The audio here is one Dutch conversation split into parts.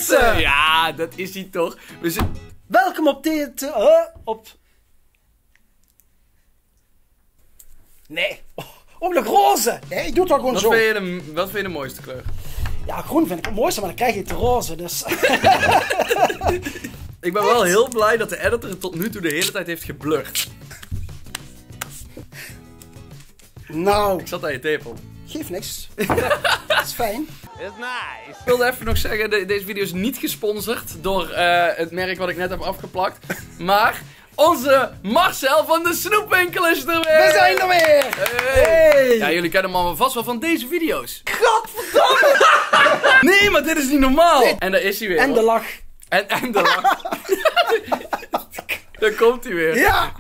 roze! Ja, dat is hij toch. Welkom op dit... Nee. Ook nog roze. Nee, ik doe het wel gewoon Wat zo. vind je de mooiste kleur? Ja, groen vind ik het mooiste, maar dan krijg je het roze, dus... Ik ben wel heel blij dat de editor het tot nu toe de hele tijd heeft geblurred. Nou, Ik zat aan je tepel. geeft niks. Dat is fijn. It's nice. Ik wilde even nog zeggen, deze video is niet gesponsord door het merk wat ik net heb afgeplakt. Maar onze Marcel van de Snoepwinkel is er weer! We zijn er weer! Hey. Ja, jullie kennen hem allemaal vast wel van deze video's. Godverdomme! Nee, maar dit is niet normaal! Nee. En daar is hij weer. En de lach. En de lach. Daar komt hij weer. Ja!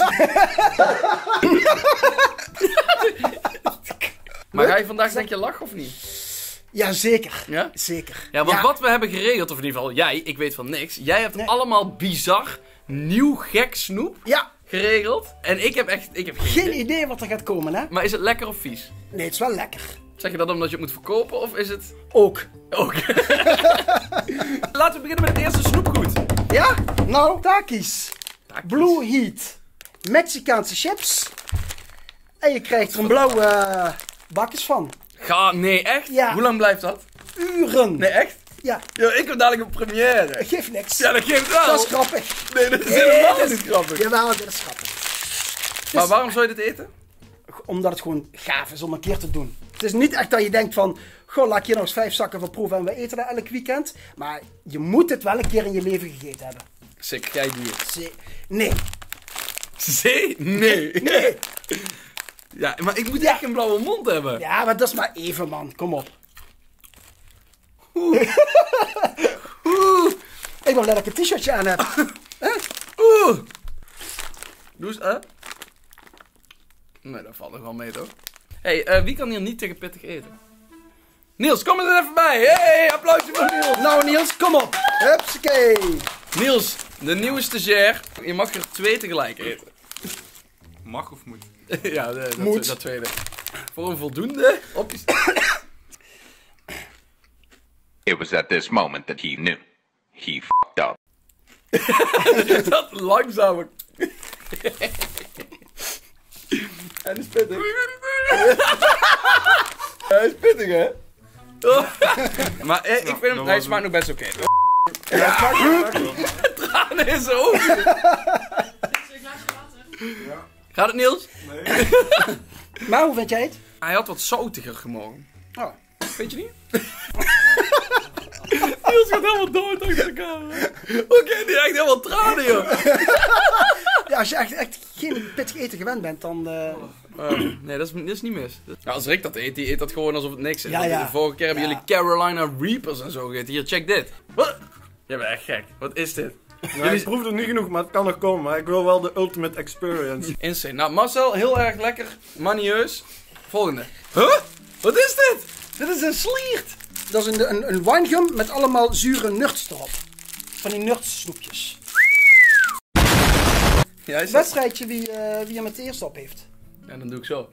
Maar ga je vandaag denk je lachen of niet? Ja, zeker. Ja? Zeker. Ja, want wat we hebben geregeld, of in ieder geval jij, ik weet van niks. Jij hebt allemaal bizar, nieuw, gek snoep Ja, geregeld. En ik heb geen idee wat er gaat komen, hè? Maar is het lekker of vies? Nee, het is wel lekker. Zeg je dat omdat je het moet verkopen, of is het... Ook. Ook. Laten we beginnen met het eerste snoepgoed. Ja? Nou, Takis. Blue Heat. Mexicaanse chips. En je krijgt er een blauwe bakjes van. Nee, echt? Ja. Hoe lang blijft dat? Uren. Nee, echt? Ja, Ja, ik heb dadelijk een première. geeft niks. Ja, dat geeft wel. Dat is grappig. Nee, dat is helemaal dat niet grappig. Jawel, dit is grappig. Maar waarom zou je dit eten? Omdat het gewoon gaaf is om een keer te doen. Het is niet echt dat je denkt van... Goh, laat ik hier nog eens 5 zakken van proeven en we eten dat elk weekend. Maar je moet het wel een keer in je leven gegeten hebben. Sick, jij duur. Nee. Zee? Nee. Nee. Ja, maar ik moet echt een blauwe mond hebben. Ja, maar dat is maar even, man. Kom op. Ik ben blij dat ik een t-shirtje aan heb. Doe eens, Nee, dat valt nog wel mee, toch? Hey, wie kan hier niet tegen pittig eten? Niels, kom eens even bij. Hey, applausje voor Niels. Nou, Niels, kom op. Hupsakee. Niels, de nieuwe stagiair. Je mag er 2 tegelijk eten. Mag of moet? Ja, Moet. dat tweede. Voor een voldoende op je... It was at this moment that he knew. He fucked up. Dat langzamer. En is pittig. Hij is pittig, hè? Maar ik vind hem, hij smaakt nog best oké. Ja, Tranen in zijn ogen. Gaat het, Niels? maar hoe vind jij het? Hij had wat zoutiger gemogen. Oh. Weet je niet? Niels gaat helemaal dood achter de camera. Oké, die echt helemaal tranen, joh. Ja, als je echt geen pittig eten gewend bent, dan... Nee, dat is niet mis. Ja, als Rick dat eet, die eet dat gewoon alsof het niks is. Ja, Want ja. De vorige keer hebben jullie Carolina Reapers en zo gegeten. Hier, check dit. Wat? Jij bent echt gek. Wat is dit? Nee, ik proefde niet genoeg, maar het kan nog komen. Maar ik wil wel de ultimate experience. Insane. Nou, Marcel, heel erg lekker. Manieus. Volgende. Huh? Wat is dit? Dit is een sliert. Dat is een winegum met allemaal zure nuts erop. Van die nuts snoepjes. Ja, is dat? Wedstrijdje wie hem het eerst op heeft. Ja, dan doe ik zo.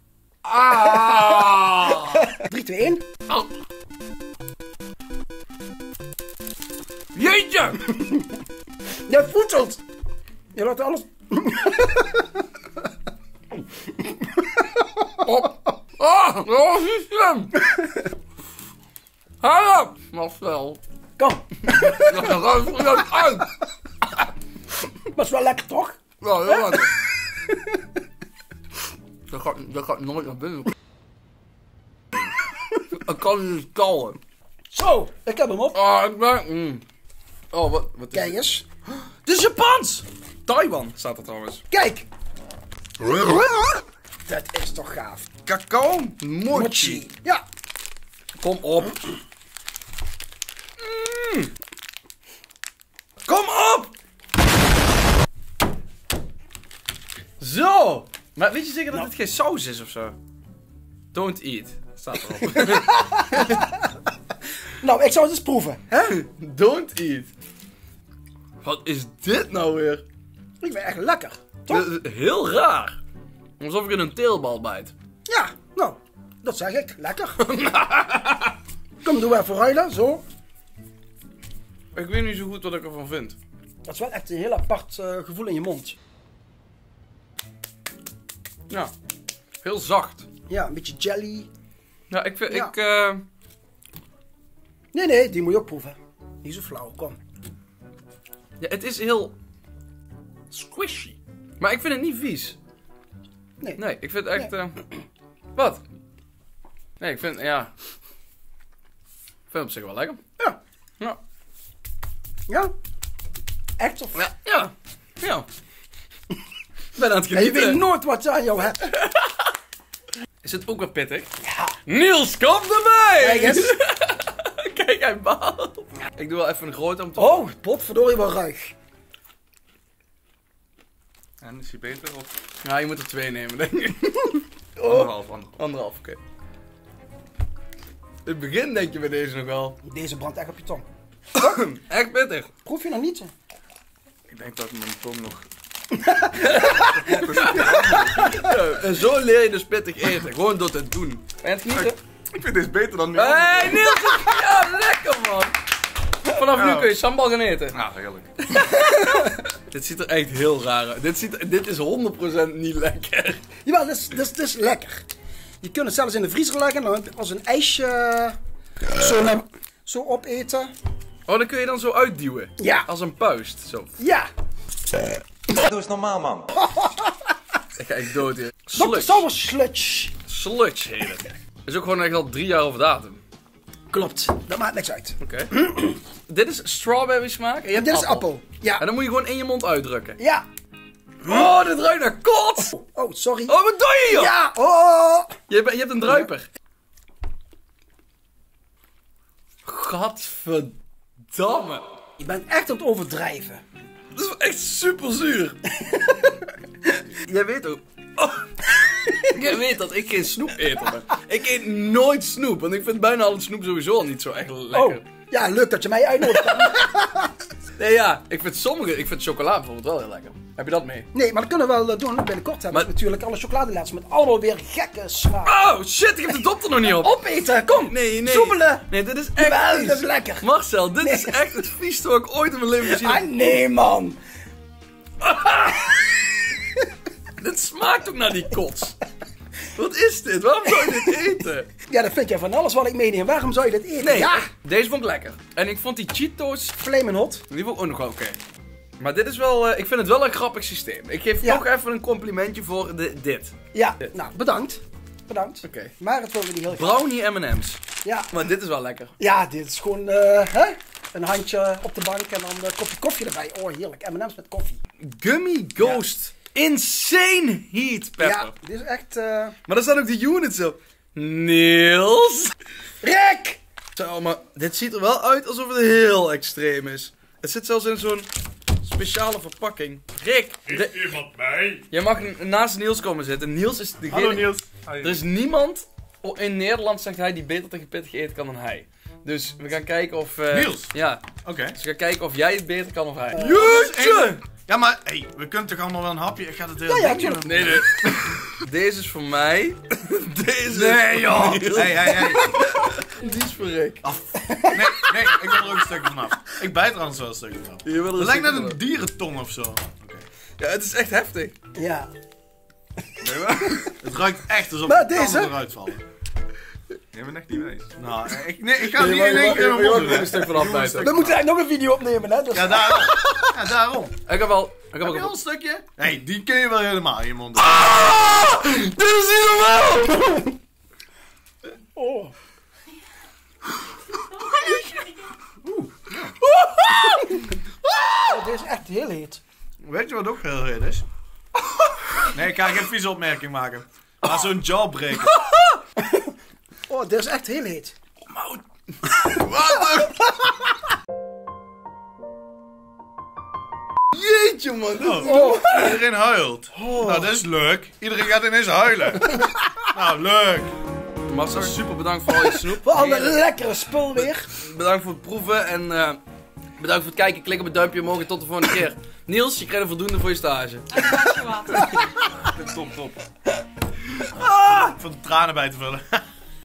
3, 2, 1. Au. Jeetje! Je voedselt! Je laat alles... Oh, systeem! Hou op, Marcel. Kom. Dat gaat er uit. Maar is wel lekker, toch? Ja, heel lekker. Dat gaat nooit naar binnen. Ik kan niet kallen. Zo, ik heb hem op. Ah, ik ben... Oh, wat is Kijk het? eens. Het is Japans! Taiwan staat er trouwens. Kijk. Dat is toch gaaf. Cacao mochi. Ja. Kom op. Kom op! Zo! Maar weet je zeker dat dit geen saus is of zo? Don't eat. Staat erop. Nou, ik zou het eens proeven. Hè? Don't eat. Wat is dit nou weer? Ik ben echt lekker. Toch? Dit is heel raar. Alsof ik in een teelbal bijt. Ja, nou, dat zeg ik. Lekker. Kom, doe even ruilen. Zo. Ik weet niet zo goed wat ik ervan vind. Dat is wel echt een heel apart gevoel in je mond. Ja, heel zacht. Ja, een beetje jelly. Ja, ik vind... Ja. Nee, die moet je ook proeven. Niet zo flauw, kom. Ja, het is heel... squishy. Maar ik vind het niet vies. Nee. Nee, ik vind het echt... Wat? Nee, ik vind... Ja... Ik vind het op zich wel lekker. Ja. Ja. Ja? Echt of? Ja. Ja. Ja. Ik ben aan het Ja, je genieten. weet nooit wat je aan jou hebt. Is het ook wel pittig? Ja. Niels, kom erbij! Kijk eens. Kijk, hij baalt. Ik doe wel even een groot om te... Oh, potverdorie wel ruig. En is hij beter of Ja, je moet er 2 nemen, denk ik. anderhalf? Anderhalf, oké. In het begin denk je bij deze nog wel. Deze brandt echt op je tong. Echt pittig. Proef je nog niet? Ik denk dat mijn tong nog... Ja, en zo leer je dus pittig eten. Gewoon door te doen. En het genieten. Ik vind deze beter dan nu. Hey Niels! Ja, lekker man! Vanaf nu Ja. kun je sambal gaan eten. Ja, heerlijk. Dit ziet er echt heel raar uit. Dit is 100% niet lekker. Jawel, dit is lekker. Je kunt het zelfs in de vriezer leggen en dan als een ijsje zo opeten. Oh, dan kun je dan zo uitduwen. Ja. Als een puist. Zo. Ja. Doe eens normaal, man. Ik ga echt dood hier. Dr. Sludge. Sauer sludge. Sludge heet het. Is ook gewoon echt al 3 jaar over datum. Klopt, dat maakt niks uit. Oké. Dit is strawberry smaak en je hebt Dit is appel. Ja. En dan moet je gewoon in je mond uitdrukken. Ja. Oh, dit ruikt naar kots! Oh, sorry. Oh, wat doe je joh? Ja. Oh. Je hebt een druiper. Gadverdamme. Je bent echt aan het overdrijven. Dat is wel echt super zuur. Jij weet ook... Oh. Jij weet dat ik geen snoepeter ben. Ik eet nooit snoep, want ik vind bijna al het snoep sowieso al niet zo echt lekker. Oh. Ja, leuk dat je mij uitnodigt. Nee ja, ik vind chocola bijvoorbeeld wel heel lekker. Heb je dat mee? Nee, maar dat kunnen we wel doen. Binnenkort hebben we Maar- natuurlijk alle chocoladeletters met allemaal weer gekke smaak. Oh shit, ik heb de dop er nog niet op. Opeten, kom. Nee. Soepelen. Nee, dit is echt Jawel, vies. dat is lekker. Marcel, dit is echt het vieste wat ik ooit in mijn leven gezien heb. Ah, nee, man. Dit smaakt ook naar die kots. Wat is dit? Waarom zou je dit eten? Ja, dat vind jij van alles wat ik meeneem. Waarom zou je dit eten? Nee, Ja, deze vond ik lekker. En ik vond die Cheetos, Flamin' Hot. die vond ik ook nog wel oké. Maar dit is wel, ik vind het wel een grappig systeem. Ik geef Ja. toch even een complimentje voor dit. Ja, nou, bedankt. Bedankt. Oké. Maar het wilde niet heel graag. Brownie M&M's. Ja. Maar dit is wel lekker. Ja, dit is gewoon een handje op de bank en dan een kopje koffie erbij. Oh, heerlijk. M&M's met koffie. Gummy Ghost. Insane heat pepper. Ja, dit is echt... Maar daar staan ook de units op. Niels. Rick! Zo, maar dit ziet er wel uit alsof het heel extreem is. Het zit zelfs in zo'n speciale verpakking. Rick, iemand bij? jij mag naast Niels komen zitten. Niels is degene... Hallo Niels. Er is niemand in Nederland, zegt hij, die beter tegen pittig eten kan dan hij. Dus we gaan kijken of... Niels? Ja, Oké. dus we gaan kijken of jij het beter kan of hij. Jeetje! Ja, maar hey, we kunnen toch allemaal wel een hapje? Ik ga het heel Ja, ding tuurlijk. doen. Nee. Deze is voor mij. Deze Nee, is joh! voor Niels. Hey. Die is voor Rick. Nee, ik wil er ook een stukje vanaf. Ik bijt er anders wel een stukje vanaf. Je wil er Het een lijkt net stukje een dierentong of zo. Oké. Ja, het is echt heftig. Ja. Het ruikt echt alsof Maar de tanden deze? eruit vallen. Jij bent echt niet wijs. Nou, ik ga het niet in één keer in mijn mond doen. een stuk vanaf bijten. We moeten eigenlijk nog een video opnemen, hè? Dus... Ja, daarom. Ja, daarom. Ik heb wel... Heb je al een stukje? Nee, die kun je wel helemaal in je mond doen. Dit is niet normaal! Oh. Oh, dit is echt heel heet. Weet je wat ook heel heet is? Nee, ik ga geen vieze opmerking maken. Maar zo'n jawbreaker. Oh, dit is echt heel heet. Jeetje man. Oh, iedereen huilt. Nou, dat is leuk. Iedereen gaat ineens huilen. Nou, leuk. Marcel, super bedankt voor al je snoep. Wat een Heerlijk. lekkere spul weer. Bedankt voor het proeven en bedankt voor het kijken. Klik op het duimpje omhoog en tot de volgende keer. Niels, je krijgt een voldoende voor je stage. Top. Voor de tranen bij te vullen.